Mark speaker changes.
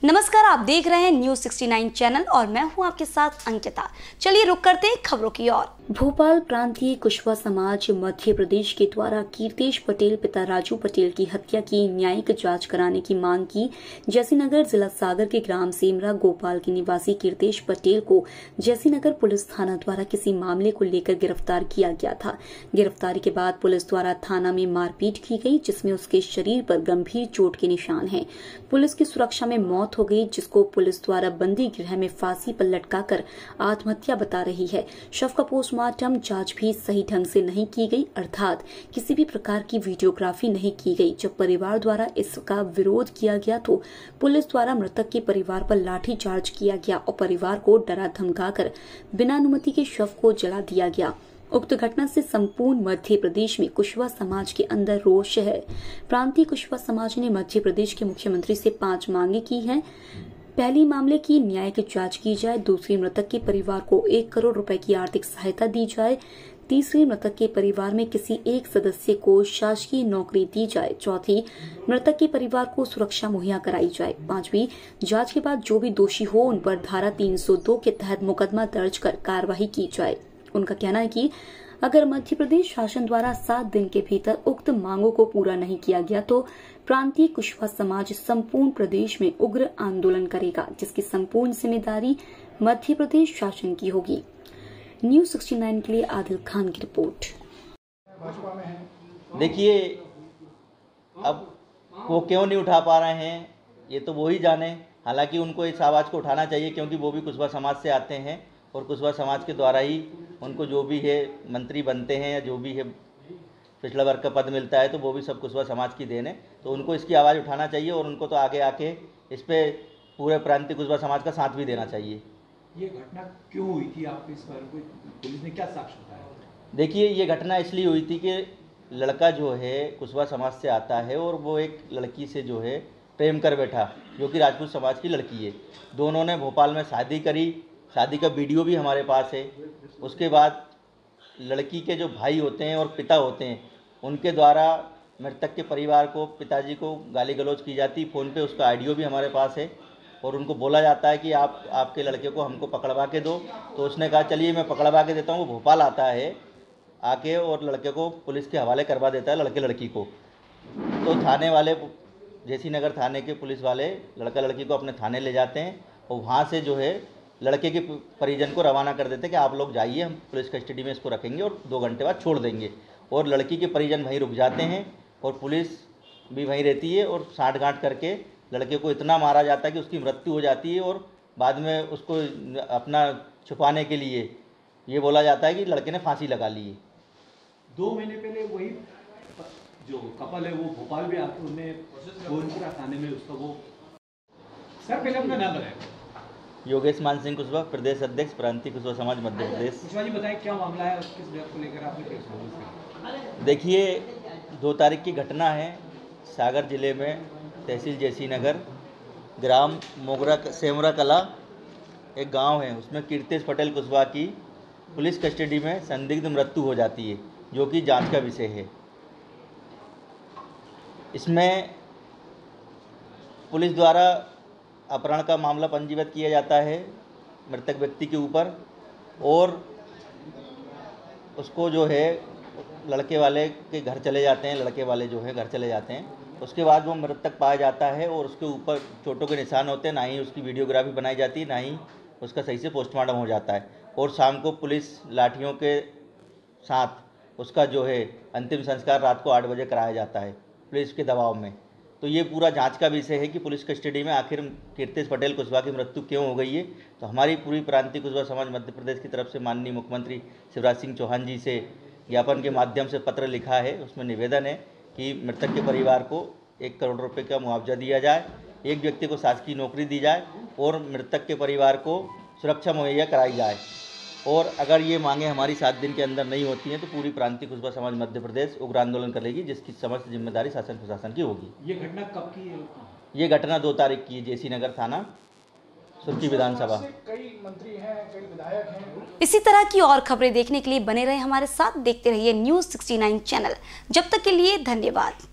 Speaker 1: नमस्कार, आप देख रहे हैं न्यूज़ 69 चैनल और मैं हूं आपके साथ अंकिता। चलिए रुक करते हैं खबरों की ओर। भोपाल प्रांतीय कुशवा समाज मध्य प्रदेश के द्वारा कीर्तेश पटेल पिता राजू पटेल की हत्या की न्यायिक जांच कराने की मांग की। जैसीनगर जिला सागर के ग्राम सेमरा गोपाल के निवासी कीर्तेश पटेल को जैसीनगर पुलिस थाना द्वारा किसी मामले को लेकर गिरफ्तार किया गया था। गिरफ्तारी के बाद पुलिस द्वारा थाना में मारपीट की गई, जिसमें उसके शरीर पर गंभीर चोट के निशान हैं। पुलिस की सुरक्षा में मौत हो गई, जिसको पुलिस द्वारा बंदी गृह में फांसी पर लटकाकर आत्महत्या बता रही है। शव का पोस्टमार्टम जांच भी सही ढंग से नहीं की गई, अर्थात किसी भी प्रकार की वीडियोग्राफी नहीं की गई। जब परिवार द्वारा इसका विरोध किया गया तो पुलिस द्वारा मृतक के परिवार पर लाठीचार्ज किया गया और परिवार को डरा धमकाकर बिना अनुमति के शव को जला दिया गया। उक्त घटना से संपूर्ण मध्य प्रदेश में कुशवा समाज के अंदर रोष है। प्रांतीय कुशवा समाज ने मध्य प्रदेश के मुख्यमंत्री से 5 मांगे की हैं। पहली मामले की न्यायिक जांच की जाए, दूसरी मृतक के परिवार को 1 करोड़ रुपए की आर्थिक सहायता दी जाए, तीसरी मृतक के परिवार में किसी एक सदस्य को शासकीय नौकरी दी जाए, चौथी मृतक के परिवार को सुरक्षा मुहैया कराई जाए, पांचवी जांच के बाद जो भी दोषी हो उन पर धारा 302 के तहत मुकदमा दर्ज कर कार्रवाई की जाए। उनका कहना है कि अगर मध्य प्रदेश शासन द्वारा 7 दिन के भीतर उक्त मांगों को पूरा नहीं किया गया तो प्रांतीय कुशवा समाज संपूर्ण प्रदेश में उग्र आंदोलन करेगा, जिसकी संपूर्ण जिम्मेदारी मध्य प्रदेश शासन की होगी। न्यूज़ 69 के लिए आदिल खान की रिपोर्ट।
Speaker 2: देखिए, अब वो क्यों नहीं उठा पा रहे हैं ये तो वो ही जाने। हालांकि उनको इस आवाज़ को उठाना चाहिए, क्योंकि वो भी कुशवा समाज से आते हैं और कुशवा समाज के द्वारा ही उनको जो भी है मंत्री बनते हैं या जो भी है पिछड़ा वर्ग का पद मिलता है, तो वो भी सब कुशवा समाज की देन है। तो उनको इसकी आवाज़ उठाना चाहिए और उनको तो आगे आके इस पे पूरे प्रांतीय कुशवा समाज का साथ भी देना चाहिए।
Speaker 3: ये घटना क्यों हुई थी? आपको इस पर पुलिस ने क्या साक्ष्य बताया?
Speaker 2: देखिए, ये घटना इसलिए हुई थी कि लड़का जो है कुशवा समाज से आता है और वो एक लड़की से जो है प्रेम कर बैठा, जो कि राजपूत समाज की लड़की है। दोनों ने भोपाल में शादी करी, शादी का वीडियो भी हमारे पास है। उसके बाद लड़की के जो भाई होते हैं और पिता होते हैं, उनके द्वारा मृतक के परिवार को, पिताजी को गाली गलौज की जाती। फ़ोन पे उसका ऑडियो भी हमारे पास है और उनको बोला जाता है कि आपके लड़के को हमको पकड़वा के दो। तो उसने कहा चलिए मैं पकड़वा के देता हूँ। वो भोपाल आता है आके और लड़के को पुलिस के हवाले करवा देता है, लड़के लड़की को। तो थाने वाले, जैसीनगर थाने के पुलिस वाले लड़का लड़की को अपने थाने ले जाते हैं और वहाँ से जो है लड़के के परिजन को रवाना कर देते हैं कि आप लोग जाइए, हम पुलिस कस्टडी में इसको रखेंगे और 2 घंटे बाद छोड़ देंगे। और लड़की के परिजन वहीं रुक जाते हैं और पुलिस भी वहीं रहती है और साँठ-गाँठ करके लड़के को इतना मारा जाता है कि उसकी मृत्यु हो जाती है। और बाद में उसको अपना छुपाने के लिए ये बोला जाता है कि लड़के ने फांसी लगा ली है।
Speaker 3: 2 महीने पहले वही जो कपल है वो भोपाल भी आके उन्हें गोविंदपुरा थाने में उसका वो सर पहले अपना नाम बताएं।
Speaker 2: योगेश मान सिंह कुशवा, प्रदेश अध्यक्ष प्रांतीय कुशवा समाज मध्य प्रदेश।
Speaker 3: कुशवा जी बताएं क्या मामला है, किस बात को लेकर आपने केस किया?
Speaker 2: देखिए, 2 तारीख की घटना है। सागर जिले में तहसील जैसीनगर ग्राम मोगरा सेमरा कला एक गांव है, उसमें कीर्तेश पटेल कुशवा की पुलिस कस्टडी में संदिग्ध मृत्यु हो जाती है, जो कि जांच का विषय है। इसमें पुलिस द्वारा अपहरण का मामला पंजीबद्ध किया जाता है मृतक व्यक्ति के ऊपर और उसको जो है लड़के वाले के घर चले जाते हैं, लड़के वाले जो है घर चले जाते हैं। उसके बाद वो मृतक पाया जाता है और उसके ऊपर चोटों के निशान होते हैं, ना ही उसकी वीडियोग्राफी बनाई जाती है, ना ही उसका सही से पोस्टमार्टम हो जाता है। और शाम को पुलिस लाठियों के साथ उसका जो है अंतिम संस्कार रात को 8 बजे कराया जाता है पुलिस के दबाव में। तो ये पूरा जांच का विषय है कि पुलिस कस्टडी में आखिर कीर्तेश पटेल कुशवा की मृत्यु क्यों हो गई है। तो हमारी पूरी प्रांतीय कुशवा समाज मध्य प्रदेश की तरफ से माननीय मुख्यमंत्री शिवराज सिंह चौहान जी से ज्ञापन के माध्यम से पत्र लिखा है। उसमें निवेदन है कि मृतक के परिवार को 1 करोड़ रुपये का मुआवजा दिया जाए, एक व्यक्ति को शासकीय नौकरी दी जाए और मृतक के परिवार को सुरक्षा मुहैया कराई जाए। और अगर ये मांगे हमारी 7 दिन के अंदर नहीं होती हैं तो पूरी प्रांतीय कुशवा समाज मध्य प्रदेश उग्र आंदोलन करेगी, जिसकी समस्त जिम्मेदारी शासन प्रशासन की होगी।
Speaker 3: ये घटना कब की है?
Speaker 2: ये घटना 2 तारीख की है, जैसीनगर थाना सुर्खी विधानसभा।
Speaker 4: कई मंत्री हैं, कई विधायक हैं।
Speaker 1: इसी तरह की और खबरें देखने के लिए बने रहे हमारे साथ, देखते रहिए न्यूज़ 69 चैनल। जब तक के लिए धन्यवाद।